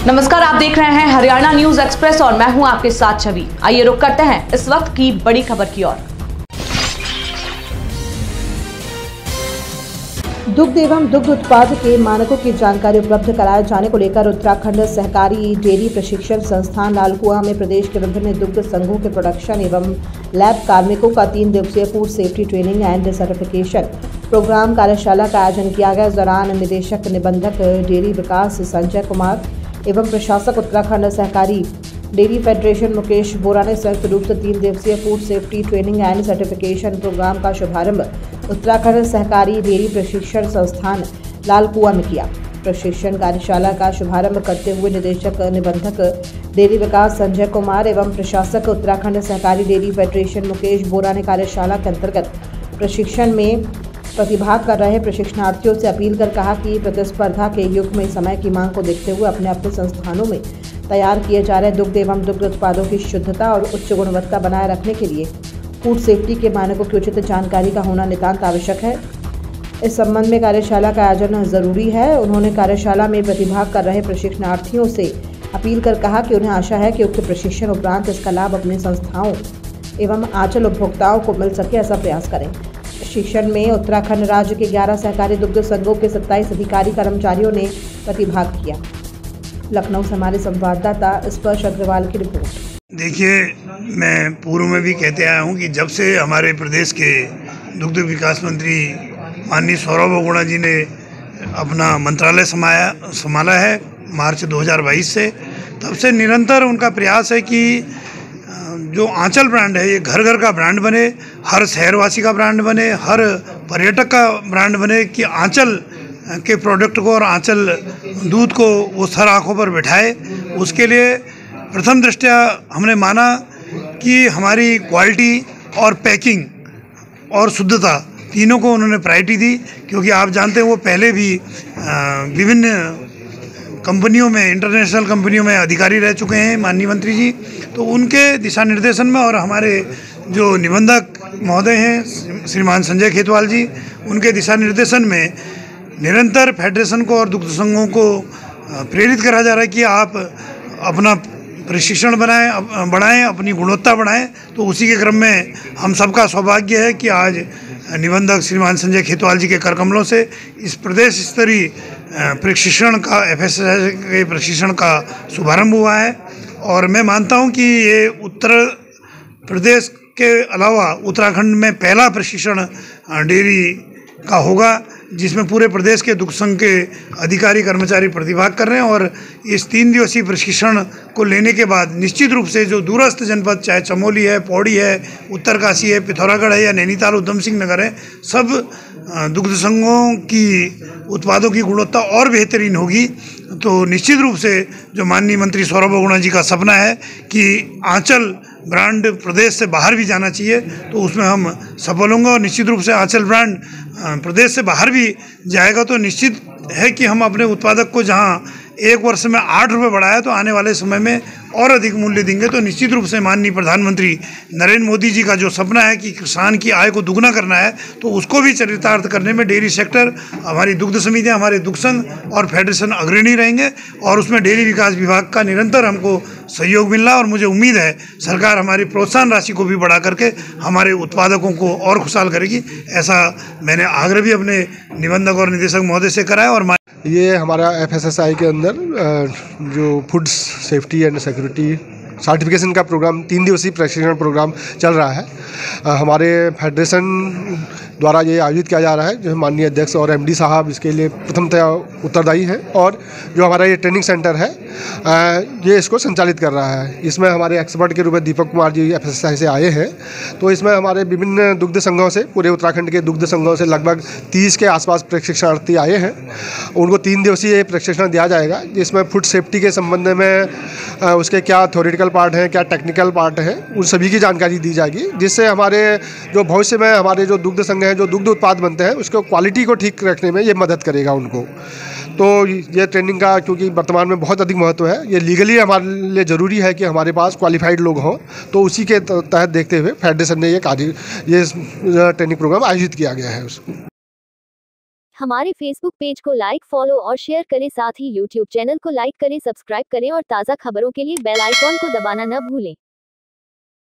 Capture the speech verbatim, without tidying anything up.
नमस्कार, आप देख रहे हैं हरियाणा न्यूज एक्सप्रेस और मैं हूं आपके साथ छवि। आइए रुक करते हैं इस वक्त की बड़ी खबर की ओर। दुग्ध एवं दुग्ध उत्पाद के मानकों की जानकारी उपलब्ध कराए जाने को लेकर उत्तराखंड सहकारी डेयरी प्रशिक्षण संस्थान लालकुआं में प्रदेश के विभिन्न दुग्ध संघों के प्रोडक्शन एवं लैब कार्मिकों का तीन दिवसीय food safety training and certification programme कार्यशाला का आयोजन किया गया। इस दौरान निदेशक निबंधक डेयरी विकास संजय कुमार एवं प्रशासक उत्तराखंड सहकारी डेयरी फेडरेशन मुकेश बोरा ने संयुक्त रूप से तीन दिवसीय food safety training and certification programme का शुभारंभ उत्तराखंड सहकारी डेयरी प्रशिक्षण संस्थान लालकुआं में किया। प्रशिक्षण कार्यशाला का शुभारंभ करते हुए निदेशक निबंधक डेयरी विकास संजय कुमार एवं प्रशासक उत्तराखंड सहकारी डेयरी फेडरेशन मुकेश बोरा ने कार्यशाला के अंतर्गत प्रशिक्षण में प्रतिभाग कर रहे प्रशिक्षणार्थियों से अपील कर कहा कि प्रतिस्पर्धा के युग में समय की मांग को देखते हुए अपने अपने संस्थानों में तैयार किए जा रहे दुग्ध एवं दुग्ध उत्पादों की शुद्धता और उच्च गुणवत्ता बनाए रखने के लिए फूड सेफ्टी के मानकों की उचित जानकारी का होना नितांत आवश्यक है। इस संबंध में कार्यशाला का आयोजन जरूरी है। उन्होंने कार्यशाला में प्रतिभाग कर रहे प्रशिक्षणार्थियों से अपील कर कहा कि उन्हें आशा है कि उक्त प्रशिक्षण उपरांत इसका लाभ अपने संस्थाओं एवं आंचल उपभोक्ताओं को मिल सके, ऐसा प्रयास करें। प्रशिक्षण में उत्तराखंड राज्य के ग्यारह सहकारी दुग्ध संघों के सत्ताईस अधिकारी कर्मचारियों ने प्रतिभाग किया। लखनऊ से हमारे संवाददाता स्पर्श अग्रवाल की रिपोर्ट। देखिए, मैं पूर्व में भी कहते आया हूँ कि जब से हमारे प्रदेश के दुग्ध विकास मंत्री माननीय सौरभ बोगुणा जी ने अपना मंत्रालय समाया संभाला है मार्च दो हज़ार बाईस से, तब से निरंतर उनका प्रयास है कि जो आंचल ब्रांड है ये घर घर का ब्रांड बने, हर शहरवासी का ब्रांड बने, हर पर्यटक का ब्रांड बने, कि आंचल के प्रोडक्ट को और आंचल दूध को वो सर आँखों पर बिठाए। उसके लिए प्रथम दृष्टया हमने माना कि हमारी क्वालिटी और पैकिंग और शुद्धता तीनों को उन्होंने प्रायोरिटी दी, क्योंकि आप जानते हैं वो पहले भी विभिन्न कंपनियों में, इंटरनेशनल कंपनियों में अधिकारी रह चुके हैं माननीय मंत्री जी। तो उनके दिशा निर्देशन में और हमारे जो निबंधक महोदय हैं श्रीमान संजय खेतवाल जी, उनके दिशा निर्देशन में निरंतर फेडरेशन को और दुग्ध संघों को प्रेरित करा जा रहा है कि आप अपना प्रशिक्षण बनाएं, बढ़ाएं, अपनी गुणवत्ता बढ़ाएं। तो उसी के क्रम में हम सबका सौभाग्य है कि आज निबंधक श्रीमान संजय खेतवाल जी के कर कमलों से इस प्रदेश स्तरीय प्रशिक्षण का एफ एस एस आई के प्रशिक्षण का शुभारंभ हुआ है। और मैं मानता हूं कि ये उत्तर प्रदेश के अलावा उत्तराखंड में पहला प्रशिक्षण डेयरी का होगा जिसमें पूरे प्रदेश के दुग्ध संघ के अधिकारी कर्मचारी प्रतिभाग कर रहे हैं। और इस तीन दिवसीय प्रशिक्षण को लेने के बाद निश्चित रूप से जो दूरस्थ जनपद, चाहे चमोली है, पौड़ी है, उत्तरकाशी है, पिथौरागढ़ है या नैनीताल उधम सिंह नगर है, सब दुग्ध संघों की उत्पादों की गुणवत्ता और बेहतरीन होगी। तो निश्चित रूप से जो माननीय मंत्री सौरभ बोगुणा जी का सपना है कि आंचल ब्रांड प्रदेश से बाहर भी जाना चाहिए, तो उसमें हम सफल होंगे। और निश्चित रूप से आंचल ब्रांड प्रदेश से बाहर भी जाएगा तो निश्चित है कि हम अपने उत्पादक को जहां एक वर्ष में आठ रुपये बढ़ाया तो आने वाले समय में और अधिक मूल्य देंगे। तो निश्चित रूप से माननीय प्रधानमंत्री नरेंद्र मोदी जी का जो सपना है कि किसान की आय को दुगना करना है, तो उसको भी चरितार्थ करने में डेयरी सेक्टर, हमारी दुग्ध समितियाँ, हमारे दुग्ध संघ और फेडरेशन अग्रणी रहेंगे। और उसमें डेयरी विकास विभाग का निरंतर हमको सहयोग मिल रहा है और मुझे उम्मीद है सरकार हमारी प्रोत्साहन राशि को भी बढ़ा करके हमारे उत्पादकों को और खुशहाल करेगी। ऐसा मैंने आग्रह भी अपने निबंधक और निदेशक महोदय से करा है। और ये हमारा एफ एस एस आई के अंदर जो food safety and security certification का प्रोग्राम, तीन दिवसीय प्रशिक्षण प्रोग्राम चल रहा है। हमारे फेडरेशन द्वारा ये आयोजित किया जा रहा है। जो माननीय अध्यक्ष और एमडी साहब इसके लिए प्रथमतया उत्तरदायी हैं, और जो हमारा ये ट्रेनिंग सेंटर है ये इसको संचालित कर रहा है। इसमें हमारे एक्सपर्ट के रूप में Deepak Kumar ji F S S A I आए हैं। तो इसमें हमारे विभिन्न दुग्ध संघों से, पूरे उत्तराखंड के दुग्ध संघों से लगभग तीस के आसपास प्रशिक्षणार्थी आए हैं। उनको तीन दिवसीय प्रशिक्षण दिया जाएगा, जिसमें फूड सेफ्टी के संबंध में उसके क्या थ्योरेटिकल पार्ट हैं, क्या टेक्निकल पार्ट है, उन सभी की जानकारी दी जाएगी, जिससे हमारे जो भविष्य में हमारे जो दुग्ध संघ हैं, जो दुग्ध उत्पाद बनते हैं, उसको क्वालिटी को ठीक रखने में ये मदद करेगा उनको। तो ये ट्रेनिंग का क्योंकि वर्तमान में बहुत अधिक महत्व है, ये लीगली हमारे लिए ज़रूरी है कि हमारे पास क्वालिफाइड लोग हों। तो उसी के तहत देखते हुए फेडरेशन ने ये कार्य ये ट्रेनिंग प्रोग्राम आयोजित किया गया है। हमारे फेसबुक पेज को लाइक, फॉलो और शेयर करें। साथ ही यूट्यूब चैनल को लाइक करें, सब्सक्राइब करें और ताज़ा खबरों के लिए बेल आइकॉन को दबाना न भूलें।